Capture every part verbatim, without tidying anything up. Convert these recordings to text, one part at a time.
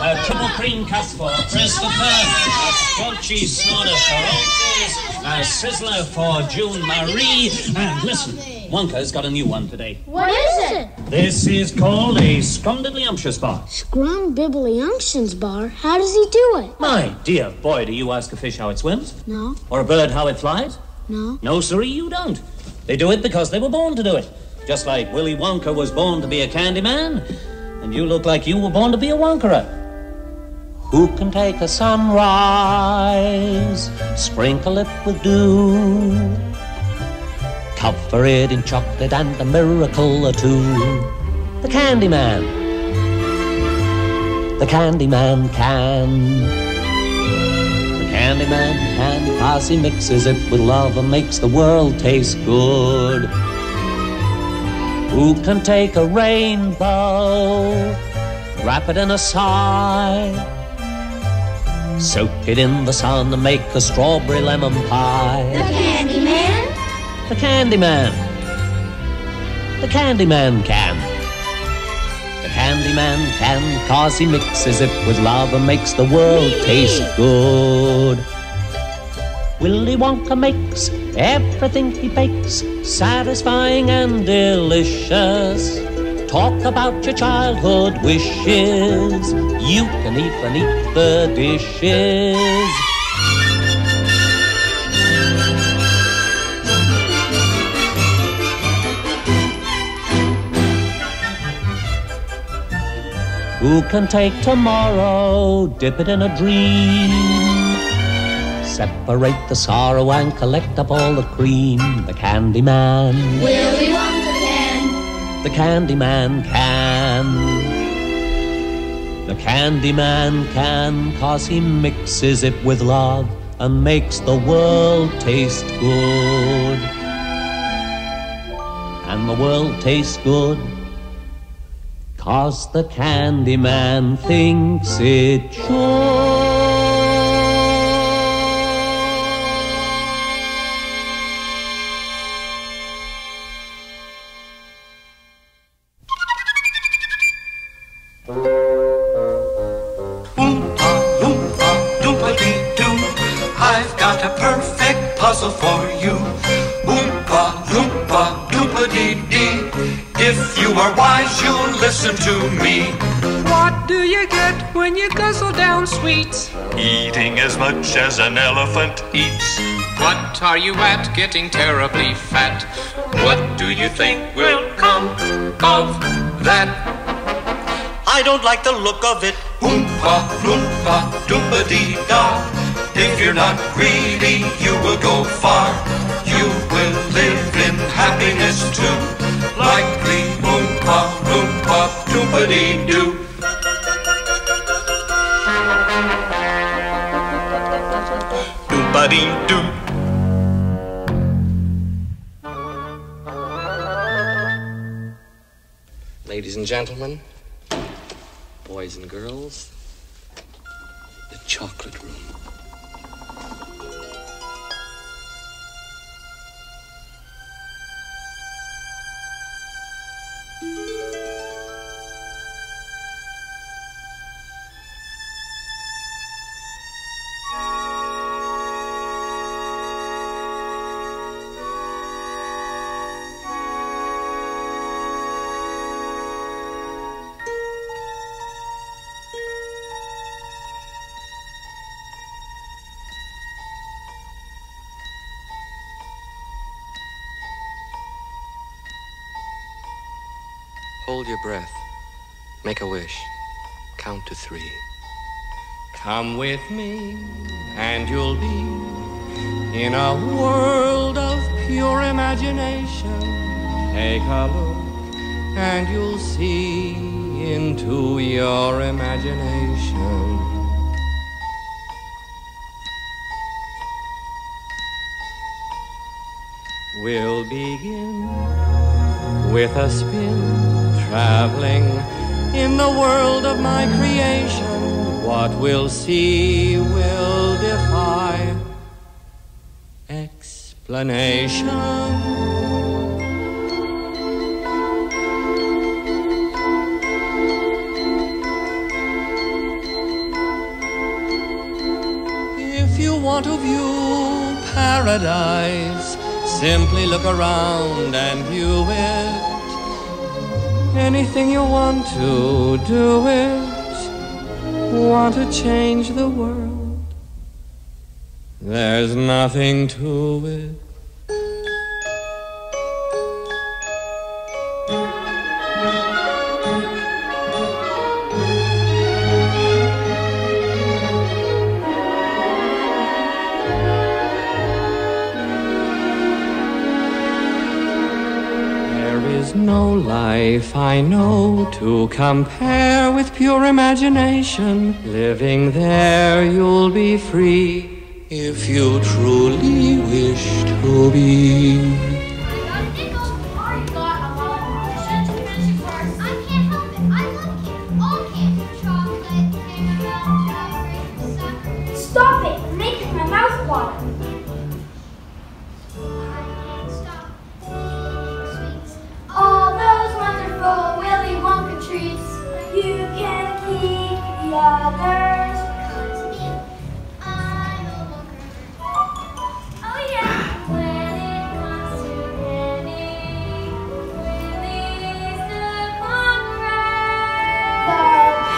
A triple cream cup for Christopher, a squelchy snorter for Otis, a sizzler for June Marie, and listen, Wonka's got a new one today. What is it? This is called a Scrumdiddlyumptious bar. Scrumdiddlyumptious bar? How does he do it? My dear boy, do you ask a fish how it swims? No. Or a bird how it flies? No. No, sirree, you don't. They do it because they were born to do it. Just like Willy Wonka was born to be a candy man, and you look like you were born to be a Wonkerer. Who can take a sunrise, sprinkle it with dew, cover it in chocolate and a miracle or two? The candy man. The candy man can. The candy man can, 'cause he mixes it with love and makes the world taste good. Who can take a rainbow, wrap it in a sigh, soak it in the sun and make a strawberry lemon pie? The candy man? The candy man. The candy man can. The candy man can, 'cause he mixes it with love and makes the world Me. taste good. Willy Wonka makes everything he bakes satisfying and delicious. Talk about your childhood wishes, you can even eat the dishes. Who can take tomorrow, dip it in a dream, separate the sorrow and collect up all the cream? The candy man. Willy Wonka can. The candy man can. The candy man can, 'cause he mixes it with love and makes the world taste good. And the world tastes good 'cause the candy man thinks it should. I've got a perfect puzzle for you. Oompa, loompa, doompa-dee-dee. If you are wise, you'll listen to me. What do you get when you guzzle down sweets? Eating as much as an elephant eats. What are you at, getting terribly fat? What do you think will come of that? I don't like the look of it. Oompa, loompa, doompa-dee-da. If you're not greedy, you will go far. You will live in happiness too. Likely oompa, loompa, doompa-dee-doo. Doompa-dee-doo. Ladies and gentlemen, boys and girls, the chocolate room. Hold your breath. Make a wish. Count to three. Come with me, and you'll be in a world of pure imagination. Take a look, and you'll see into your imagination. We'll begin with a spin, traveling in the world of my creation. What we'll see will defy explanation. want to view paradise, simply look around and view it. Anything you want to, do it. Want to change the world? There's nothing to it. No life I know to compare with pure imagination. Living there you'll be free if you truly wish to be. Stop it! You're making my mouth water. All those wonderful Willy Wonka treats, you can keep the others. I'm a Wonka. Oh yeah. When it comes to candy, Willy's the conqueror. The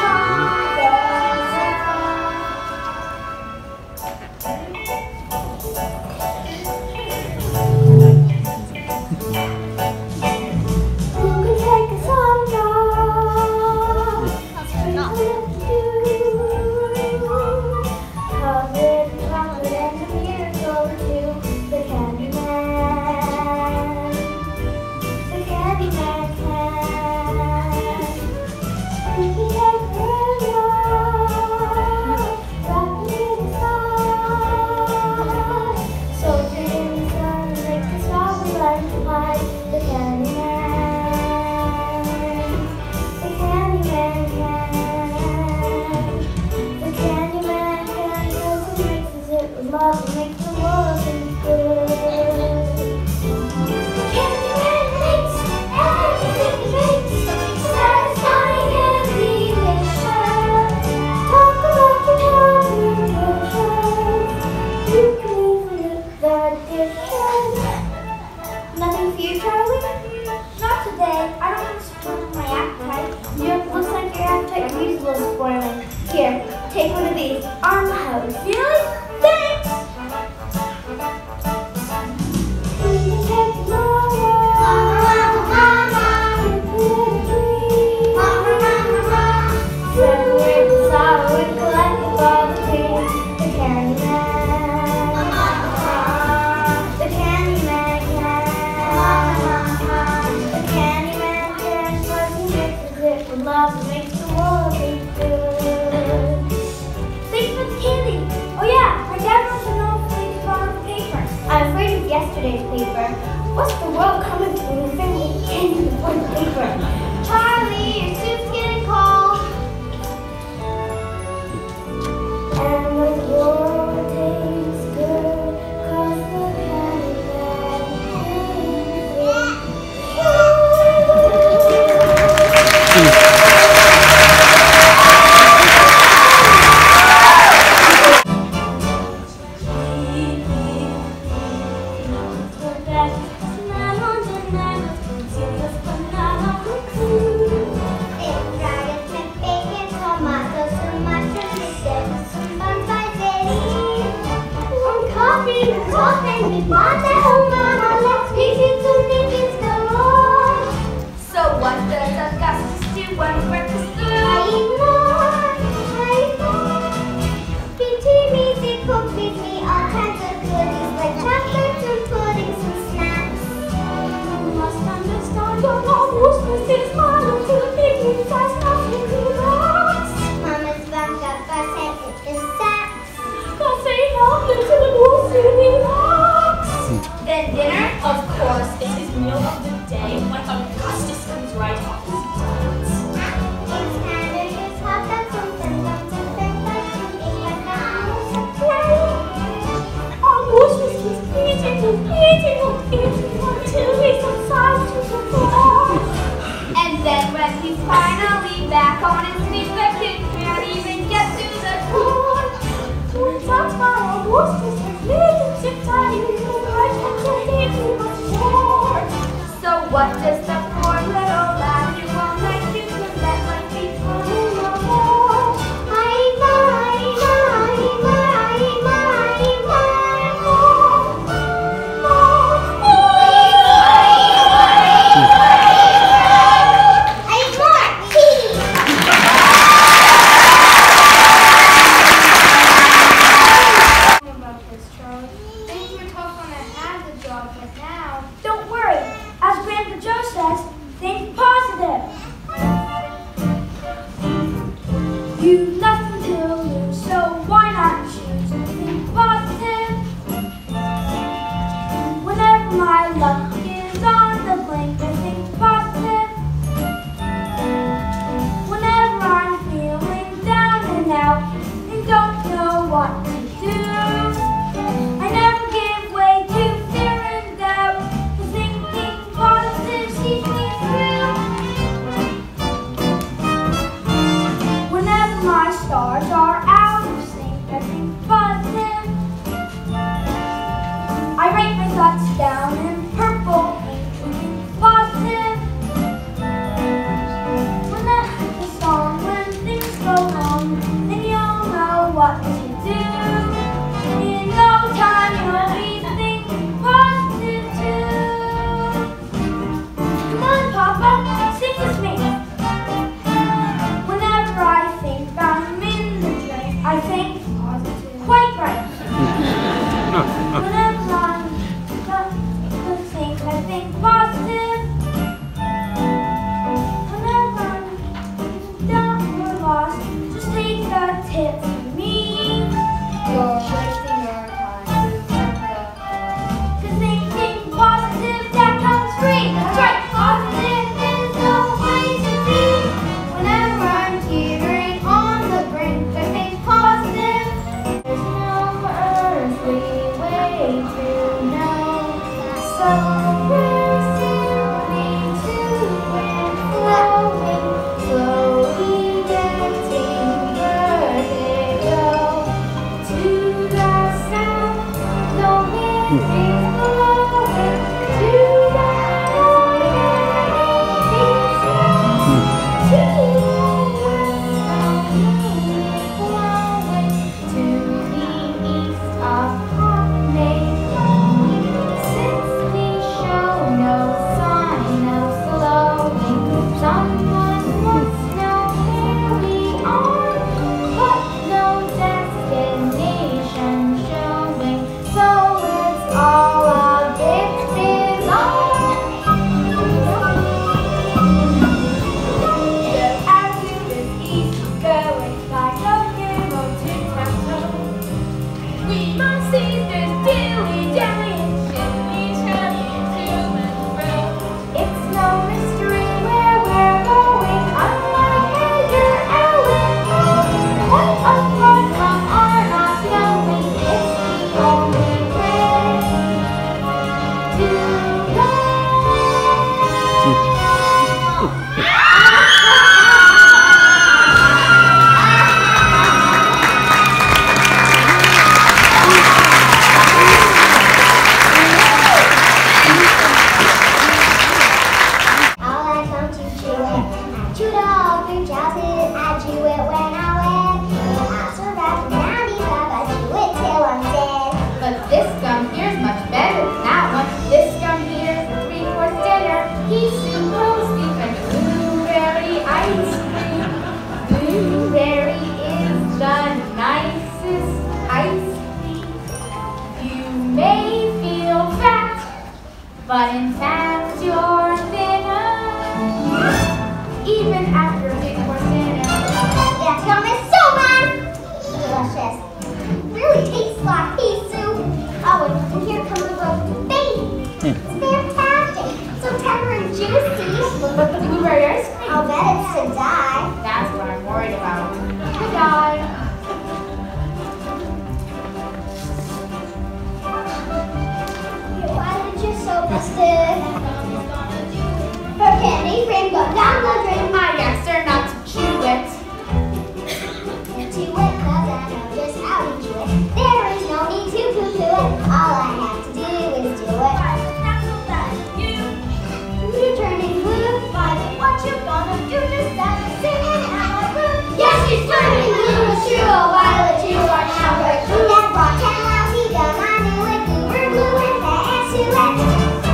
What's the world coming to when the family candy before the paper? Charlie, your soup's getting cold. And the world tastes good, cause the candy man Then dinner, of course, is his meal of the day when Augustus comes right off his dance. It's hamburgers, hot dogs, and donuts, and french fries, and egg and hamburgers, and fries. Augustus keeps eating and eating and eating until he's outside to the floor. And then when he's finally back on his feet, the kid can't even get to the door. Turns out my Augustus what does the poor little lad do all night to prevent life becoming a war? I lie, lie, lie, lie, lie, more, more, I need more tea. About this, Charlie. Things were tough when I had the job, but now, don't worry. As Grandpa Joe says, think positive. You've nothing to lose, so why not choose to think positive? Whenever my luck is on the blink, I think positive. Whenever I'm feeling down and out and don't know what to do, I never give way to fear and doubt. The thinking positive sees me through. Whenever my stars are out of sync, I think positive. I write my thoughts down in purple ink, thinking positive. Whenever the song, when things go wrong, then you'll know what to do. In no time you'll be thinking positive too. Come on, Papa, sing with me. Whenever I think I'm in the drink, I think positive. Quite right. Whenever I'm stuck to think, I think positive. Whenever I'm down or lost, just take a tip from me. You're wasting your time. Cause thinking positive, that comes free. That's right, positive is the way to be. Whenever I'm teetering on the brink, I think positive. There's no earthly way to know. So we're simply to and flowing, slowly getting vertigo. To the sound, no wind is blowing. To the morning is flowing. To the west, no wind is blowing. To the east, a hot May blowing. Since we show no sign of slowing, someone must know where we are, but no destination showing. So it's all a bit bizarre. The attitude is easy going, like a locomotive tempo. We must seize this dilly-dallying, shimmy-shammy to and fro. It's no mystery where we're going, unlike Edgar Allan Poe. What apart from our not knowing, it's the only way to go. All I come to chew it. I chewed all through childhood. I chew it when I went. I survived around these life. I chew it till I'm dead. But this gum here's much better than that one. This gum here's a three-course dinner. He's supposed to be blueberry ice cream. Blueberry is the nicest ice cream. You may feel fat, but in fact you're thinner. Even after a big course dinner. That gum is so good! Delicious. Really tastes like pea soup. Oh, and here comes the roast beef. It's fantastic. So tender and juicy. Look at the blueberry ice cream. I'll bet it's to die. That's what I'm worried about. To die. Why did you so busted? Her candy frame got down the drain. I asked her not to chew it. To it, cause I know just how to do it. There is no need to poo-poo it. All I have to do is do it. You what you gonna do to stop me singing out my room? Yes, she's turning blue, true, a violet, you are now her blue. That rock and loud, he got money with me, we're blue in the ass to let me.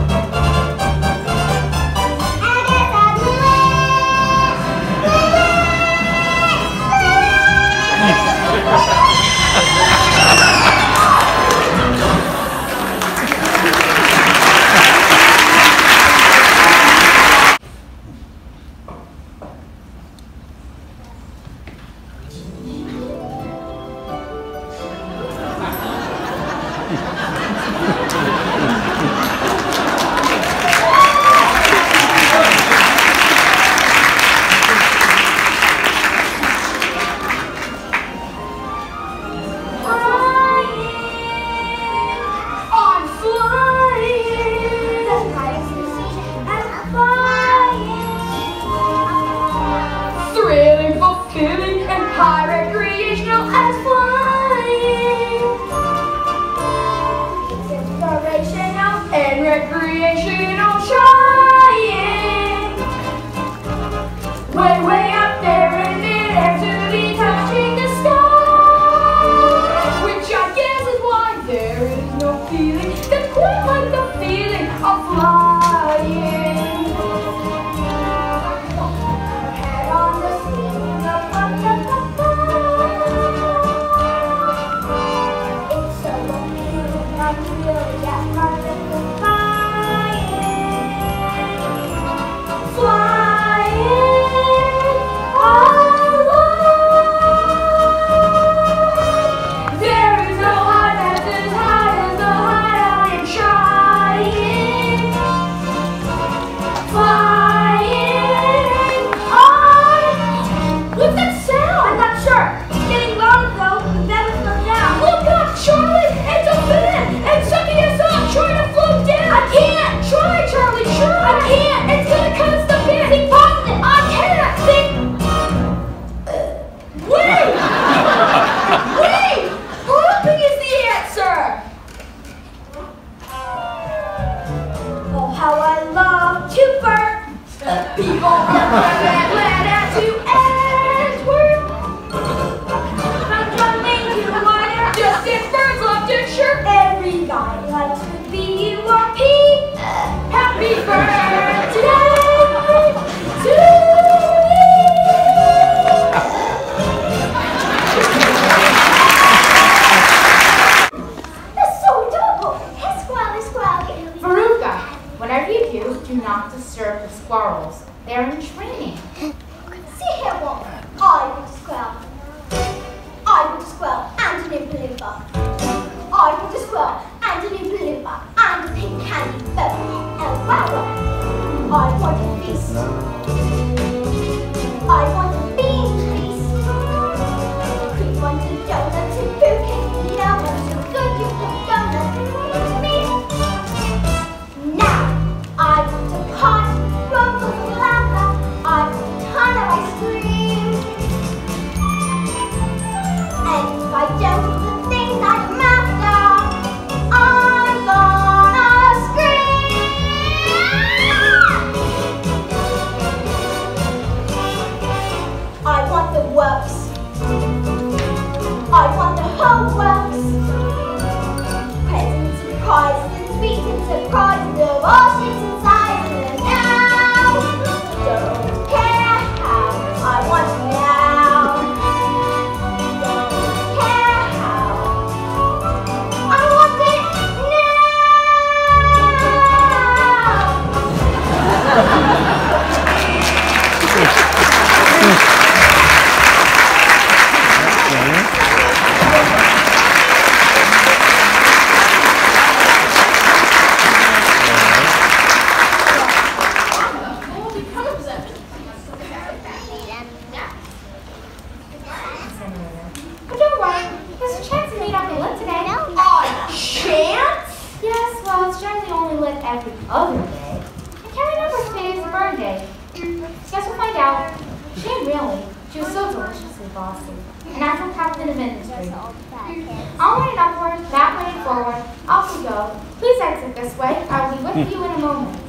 I guess I blew it, blew it, blew it. every other day. I can't remember if today's her birthday. Guess we'll find out. She ain't really. She was so deliciously bossy. An actual captain of industry. Onward and upward, that way and forward, off we go. Please exit this way. I will be with you in a moment.